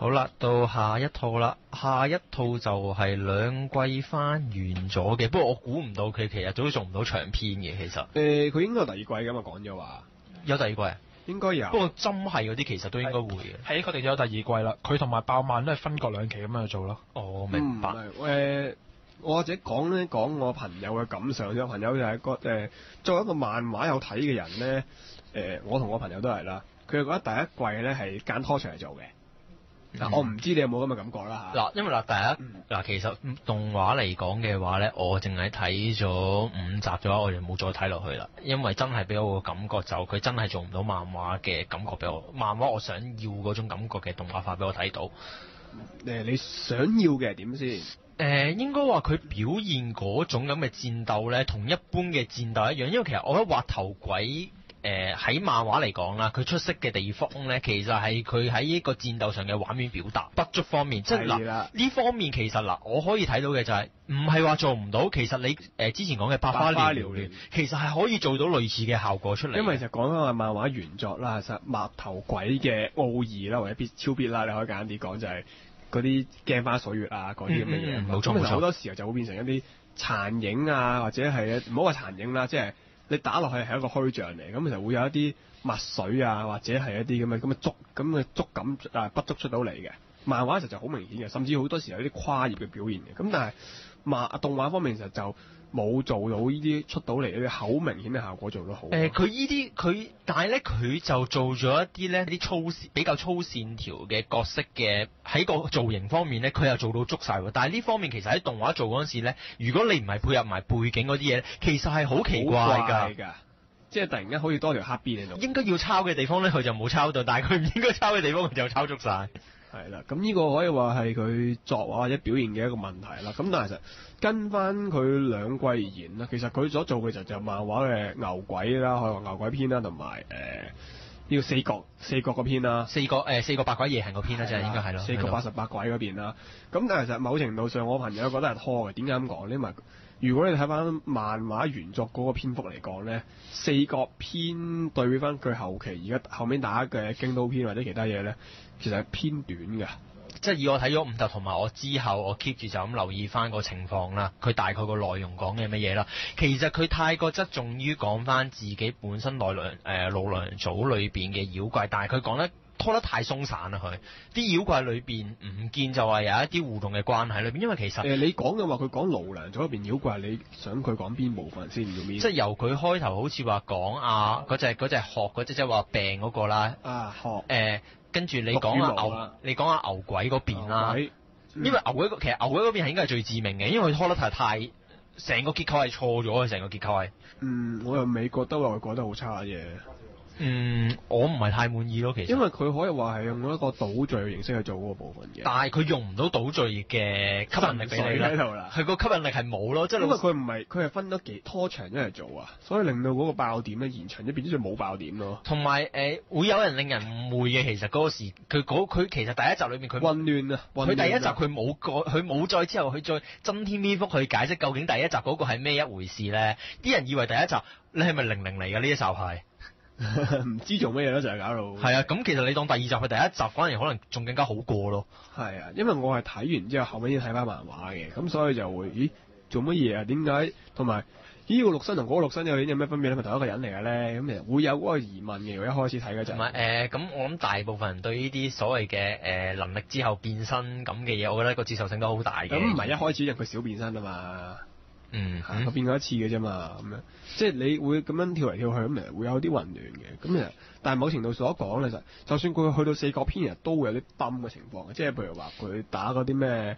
好啦，到下一套啦，下一套就係兩季翻完咗嘅，不過我估唔到佢其實都做唔到長篇嘅，其實。 佢應該有第二季㗎嘛，講咗話。 有第二季啊？ 應該有。 不過針係嗰啲其實都應該會嘅。 係確定咗有第二季啦，佢同埋爆漫都係分隔兩期咁樣去做咯。 哦，明白。 我或者講我朋友嘅感想啫，朋友就係作為一個漫畫有睇嘅人咧，我同我朋友都係啦，佢係覺得第一季咧係間拖長嚟做嘅。我唔知你有冇咁嘅感覺啦嚇。 因為其實動畫嚟講嘅話咧，我淨係睇咗5集嘅話，我就冇再睇落去啦。因為真係俾我個感覺就佢真係做唔到漫畫嘅感覺俾我，漫畫我想要嗰種感覺嘅動畫化俾我睇到。 你想要嘅點先？ 應該話佢表現嗰種咁嘅戰鬥咧，同一般嘅戰鬥一樣。因為其實我覺得滑頭鬼喺漫畫嚟講啦，佢出色嘅地方咧，其實係佢喺呢個戰鬥上嘅畫面表達不足方面。即係呢方面其實我可以睇到嘅就係唔係話做唔到。其實你之前講嘅百花繚亂，其實係可以做到類似嘅效果出嚟。 因為就講緊話漫畫原作啦，其實滑頭鬼嘅奧義啦，或者超必啦，你可以簡單啲講就係嗰啲鏡花水月啊，嗰啲咁嘅嘢。冇錯冇錯。好多時候就會變成一啲殘影啊，或者係唔好話殘影啦，即係你打落去係一個虛像嚟，咁其實會有一啲墨水啊，或者係一啲咁嘅觸感不足出到嚟嘅。漫畫其實就好明顯嘅，甚至好多時候有啲跨頁嘅表現嘅。咁但係動畫方面其實就冇做到呢啲出到嚟呢啲好明顯嘅效果做得好。 但係咧佢就做咗一啲咧啲比較粗線條嘅角色嘅，喺個造型方面咧，佢又做到足晒喎。但係呢方面其實喺動畫做嗰陣時咧，如果你唔係配合埋背景嗰啲嘢，其實係好奇怪㗎。 即係突然間好似多條黑邊喺度。 應該要抄嘅地方咧，佢就冇抄到；但係佢唔應該抄嘅地方，佢就抄足晒。 係啦，咁呢個可以話係佢作畫或者表現嘅一個問題啦。咁但係其實跟翻佢兩季而言啦，其實佢所做嘅就漫畫嘅牛鬼啦，可以話牛鬼篇啦，同埋呢個四國嗰篇啦，四國八鬼夜行嗰篇啦，就係應該係咯，四國88鬼嗰邊啦。咁但係其實某程度上，我朋友覺得係拖嘅。點解咁講呢？因為如果你睇翻漫畫原作嗰個篇幅嚟講咧，四國篇對比翻佢後期而家後面打嘅京都篇或者其他嘢咧，其實係偏短嘅。即係以我睇咗5集同埋我之後我 keep 住就咁留意翻個情況啦，佢大概個內容講嘅乜嘢啦。其實佢太過側重於講翻自己本身奈良組裏邊嘅妖怪，但係佢講得拖得太鬆散啦。佢啲妖怪裏邊唔見就話有一啲互動嘅關係裏邊，因為其實你講嘅話佢講奈良組入邊妖怪，你想佢講邊部分先？即係由佢開頭好似話講嗰隻殼嗰隻即係話病嗰個啦，殼跟住你講牛鬼嗰邊啦，因為牛鬼其實牛鬼嗰邊係應該係最致命嘅，因為佢拖得太成個結構係錯咗嘅，成個結構係。我又未覺得話佢講得好差嘅。我唔係太滿意咯，其實。因為佢可以話係用一個倒敘嘅形式去做嗰個部分嘅。但係佢用唔到倒敘嘅吸引力俾你啦。佢個吸引力係冇咯，即係因為佢係分咗拖長一嚟做啊，所以令到嗰個爆點咧延長咗，變咗就冇爆點咯。同埋會有人令人誤會嘅，其實嗰個時佢其實第一集裏面佢混亂啊，佢第一集佢冇再之後佢再增添篇幅去解釋究竟第一集嗰個係咩一回事咧？啲人以為第一集你係咪00嚟㗎？呢一集係。唔知做乜嘢咯，就係搞到。係啊，咁其實你當第二集去第一集，反而可能仲更加好過咯。係啊，因為我係睇完之後，後尾先睇翻漫畫嘅，咁所以就會做乜嘢啊？點解同埋呢個陸生同嗰個陸生有咩分別咧？咪同一個人嚟嘅咧？咁其實會有嗰個疑問嘅。如果一開始睇嗰陣。同埋咁我諗大部分人對呢啲所謂嘅能力之後變身咁嘅嘢，我覺得個接受性都好大嘅。咁唔係一開始就佢少變身啊嘛。佢變過一次嘅啫嘛，咁樣即係你會咁樣跳嚟跳去咁，其實會有啲混亂嘅。咁其實，但係某程度所講咧，就算佢去到四國篇，其實都會有啲崩嘅情況嘅。即係譬如話佢打嗰啲咩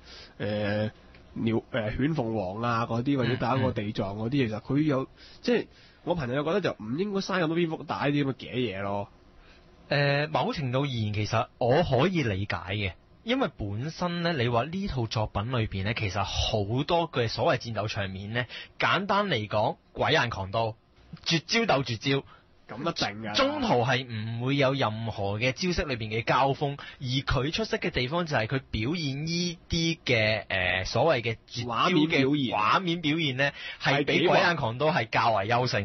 犬鳳凰啊嗰啲，或者打個地藏嗰啲，其實佢有即係我朋友覺得就唔應該嘥咁多篇幅打呢啲咁嘅嘅嘢咯。某程度而言，其實我可以理解嘅。因為本身咧，你話呢套作品裏邊咧，其實好多嘅所謂戰鬥場面咧，簡單嚟講，鬼眼狂刀，絕招鬥絕招，咁一定㗎。中途係唔會有任何嘅招式裏邊嘅交鋒，而佢出色嘅地方就係佢表現呢啲嘅所謂嘅絕招嘅畫面表現咧，係比鬼眼狂刀係較為優勝嘅。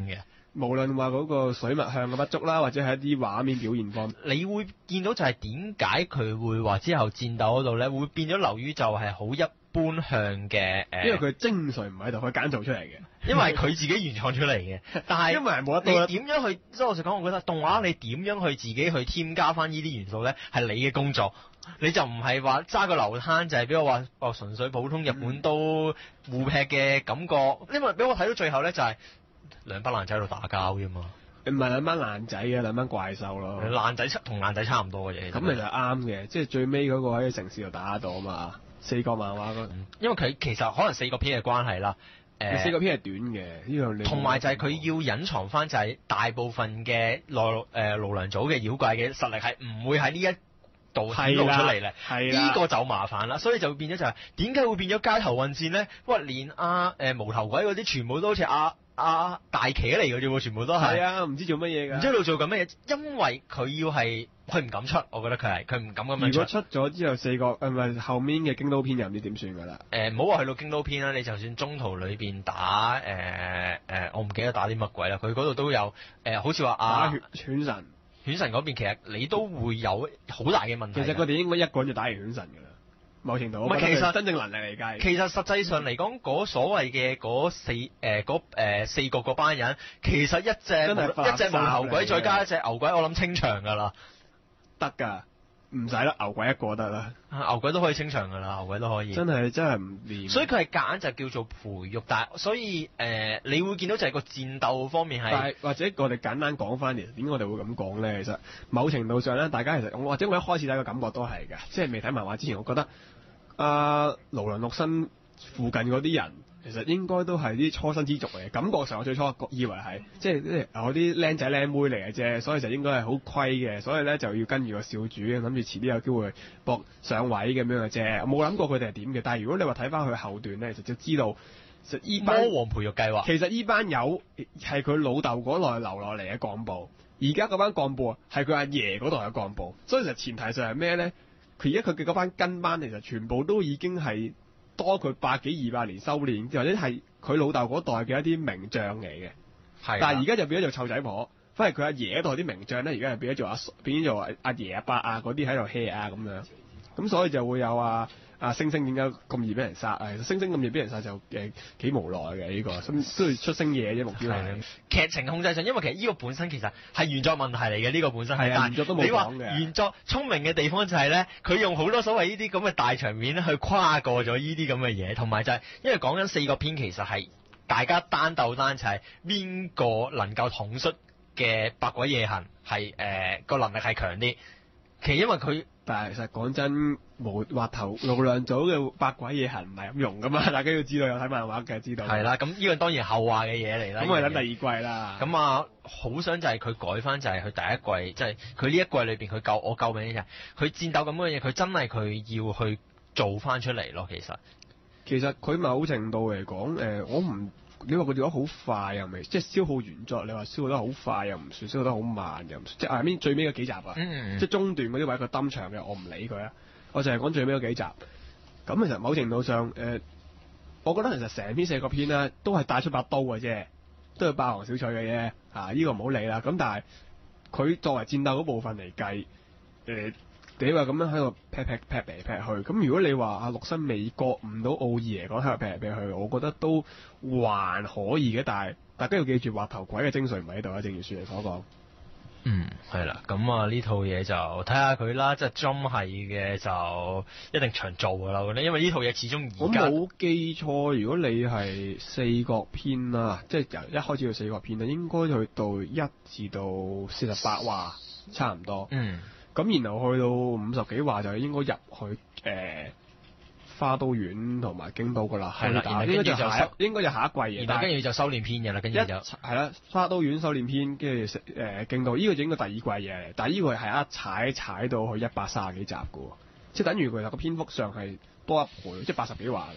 無論話嗰個水脈向嘅不足啦，或者係一啲畫面表現方面， 你會見到就係點解佢會話之後戰鬥嗰度咧，會變咗流於就係好一般向嘅因為佢精髓唔喺度，佢揀做出嚟嘅。 因為佢自己原創出嚟嘅，但係因為係冇得到你點樣去，即係我實講，我覺得動畫你點樣去自己去添加翻呢啲元素咧，係你嘅工作，你就唔係話揸個流灘就係俾我話純粹普通日本刀互劈嘅感覺，因為俾我睇到最後咧就係兩班爛仔喺度打交啫嘛， 唔係兩班爛仔嘅，兩班怪獸咯。 爛仔同爛仔差唔多嘅嘢。 咁其實啱嘅，即係最尾嗰個喺城市度打到啊嘛，四個漫畫嗰， 因為佢其實可能4個篇嘅關係啦。 四個篇係短嘅，呢樣你同埋就係佢要隱藏翻就係大部分嘅盧良組嘅妖怪嘅實力係唔會喺呢一度顯露出嚟咧，呢個就麻煩啦，所以就變咗就係點解會變咗街頭混戰咧？喂，連無頭鬼嗰啲全部都好似大茄嚟嘅啫喎，全部都係。 係啊，唔知做乜嘢㗎。唔知喺度做緊乜嘢，因為佢要係佢唔敢出，我覺得佢唔敢咁樣出。 如果出咗之後四個唔係後面嘅京都篇又唔知點算㗎啦。 唔好話去到京都篇啦，你就算中途裏邊打我唔記得打啲乜鬼啦，佢嗰度都有好似話打犬神。 犬神嗰邊其實你都會有好大嘅問題。 其實佢哋應該一個人就打完犬神㗎啦。某程度，其實真正能力嚟計， 其實實際上嚟講，嗰所謂嘅嗰四個嗰班人，其實一隻無頭鬼再加一隻牛鬼，我諗清場㗎啦， 得㗎，唔使啦，牛鬼一個得啦， 牛鬼都可以清場㗎啦，牛鬼都可以。真係唔掂。所以佢係夾硬就叫做培育，但係所以你會見到就係個戰鬥方面係。 但係或者我哋簡單講翻嚟，點解我哋會咁講咧？其實某程度上咧，大家其實或者我一開始睇個感覺都係嘅，即係未睇漫畫之前，我覺得。盧良六新附近嗰啲人，其實應該都係啲初生之族嚟嘅。感覺上我最初以為係即係嗰啲僆仔僆妹嚟嘅啫，所以就應該係好虧嘅，所以咧就要跟住個少主，諗住遲啲有機會搏上位咁樣嘅啫。冇諗過佢哋係點嘅。但係如果你話睇翻佢後段咧，就知道其實依班魔王培育計劃， 其實依班友係佢老豆嗰代留落嚟嘅幹部，而家嗰班幹部係佢阿爺嗰代嘅幹部，所以其實前提上係咩咧？佢而家佢嘅嗰班跟班其實全部都已經係多佢100幾200年修煉，或者係佢老豆嗰代嘅一啲名將嚟嘅。係。但係而家就變咗做湊仔婆，反而佢阿爺嗰代啲名將咧，而家係變咗做阿爺阿伯啊嗰啲喺度 hea 啊咁樣。咁所以就會有星星點解咁易俾人殺？星星咁易俾人殺就幾無奈嘅呢個，咁都要出星嘢啫目標係。 劇情控制上，因為其實呢個本身其實係原作問題嚟嘅，呢個本身係。 原作都冇講嘅。 原作聰明嘅地方就係咧，佢用好多所謂呢啲咁嘅大場面去跨過咗呢啲咁嘅嘢，同埋就係因為講緊4個篇其實係大家單鬥單就係邊個能夠統率嘅百鬼夜行係個能力係強啲。其實因為佢。但係其實講真，畫頭盧良組嘅百鬼夜行唔係咁用噶嘛，大家要知道有睇漫畫嘅知道。係啦，咁呢個當然後話嘅嘢嚟啦。咁我哋等第二季啦。咁好想就係佢改翻就係佢第一季，即係佢呢一季裏邊佢我救命就係佢戰鬥咁嘅嘢，佢真係佢要去做翻出嚟咯。其實佢某程度嚟講，我唔。你話佢做得好快又未，即係消耗原作。你話消耗得好快又唔算，消耗得好慢又唔算。即係最尾嗰幾集啊，即係中段嗰啲位佢登場嘅，我唔理佢啊。我就係講最尾嗰幾集。咁其實某程度上，我覺得其實成篇4個篇咧都係帶出把刀嘅啫，都係霸王小菜嘅啫。呢個唔好理啦。咁但係佢作為戰鬥嗰部分嚟計，你話咁樣喺度劈嚟劈去，咁如果你話陸新未覺悟到奧義嚟講喺度劈嚟劈去，我覺得都還可以嘅。但係大家要記住，畫頭鬼嘅精髓唔喺度啊，正如雪梨所講。係啦，咁呢套嘢就睇下佢啦，即係Jump係嘅就一定長做㗎啦，我覺得，因為呢套嘢始終而家我冇記錯，如果你係4個篇啦，即係由一開始到4個篇啦，應該去到1至到48話差唔多。咁然後去到50幾話就應該入去花都院同埋京都噶啦，係啦，應該就下一季嘢，然後跟住就修煉篇嘅啦，跟住就係啦，花都院修煉篇，跟住京都，呢個就應該第2季嘢嚟，但係呢個係一踩到去130幾集嘅喎，即係等於佢個篇幅上係多1倍，即係80幾話㗎。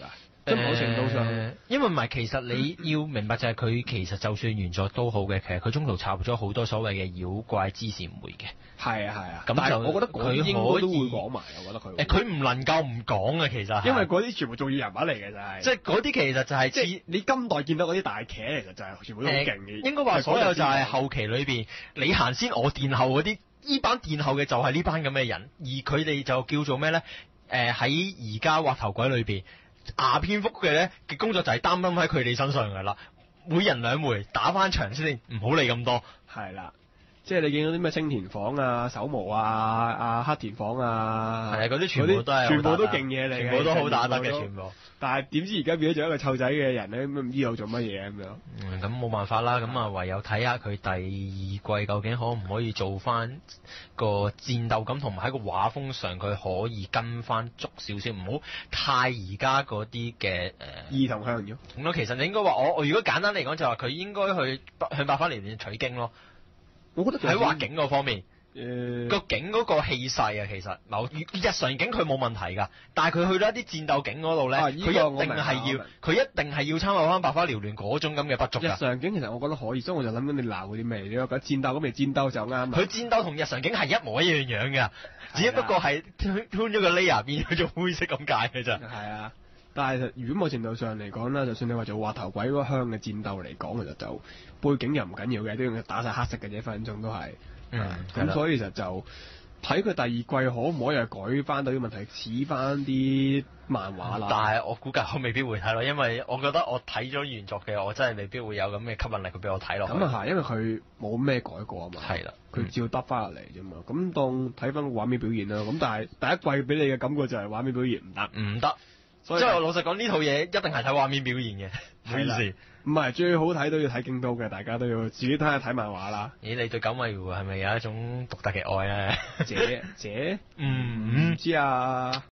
即係某程度上， 因為唔係，其實你要明白就係佢其實就算原作都好嘅，其實佢中途插入咗好多所謂嘅妖怪支線梅嘅。 係啊， 咁就但係我覺得佢應該都會講埋，我覺得佢佢唔能夠唔講嘅，其實因為嗰啲全部重要人物嚟嘅就係， 即係嗰啲其實就係即係你今代見到嗰啲大騎，其實就係全部都好勁嘅。 應該話所有就係後期裏邊，你行先我殿後嗰啲，呢班殿後嘅就係呢班咁嘅人，而佢哋就叫做咩咧？喺而家畫頭鬼裏邊，牙蝙蝠嘅咧嘅工作就係擔當喺佢哋身上㗎啦，每人兩回打翻場先，唔好理咁多。 係啦。即係你見到啲咩青田房啊、手毛啊、黑田房啊， 係啊，嗰啲全部都係全部都勁嘢嚟嘅， 全部都好打得嘅，全部。 但係點知而家變咗做一個臭仔嘅人咧，咁唔知道做乜嘢咁樣。 咁冇辦法啦，咁啊唯有睇下佢第二季究竟可唔可以做翻個戰鬥感，同埋喺個畫風上佢可以跟翻足少少，唔好太而家嗰啲嘅兒童向咗。 咁咯，其實你應該話我如果簡單嚟講就話佢應該去向百花年年取經咯。 我覺得喺畫景嗰方面，個景嗰個氣勢啊，其實日常景佢冇問題㗎，但係佢去到一啲戰鬥景嗰度咧，佢一定係要參考翻《百花繚亂》嗰種咁嘅不足㗎。 日常景其實我覺得可以，所以我就諗緊你鬧嗰啲咩？你覺得戰鬥咁咪戰鬥就啱。 佢戰鬥同日常景係一模一樣㗎，只不過係吞咗個 layer 變咗做灰色咁解嘅啫。 係啊。但係如果某程度上嚟講啦，就算你話做滑頭鬼嗰個鄉嘅戰鬥嚟講，其實就背景又唔緊要嘅，都用打晒黑色嘅啫，分分鐘都係。咁所以其實就睇佢第二季可唔可以係改翻到啲問題，似翻啲漫畫啦。 但係我估計我未必會睇咯，因為我覺得我睇咗原作嘅，我真係未必會有咁嘅吸引力去俾我睇落去。 咁啊係，因為佢冇咩改過啊嘛。 係啦， 佢照得翻落嚟啫嘛。咁當睇翻個畫面表現啦。咁但係第一季俾你嘅感覺就係畫面表現唔得。 所以我老實講，呢套嘢一定係睇畫面表現嘅，唔好意思。 唔係最好睇都要睇京都嘅，大家都要自己睇漫畫啦。 咦，你對九尾狐係咪有一種獨特嘅愛咧？ 唔知啊。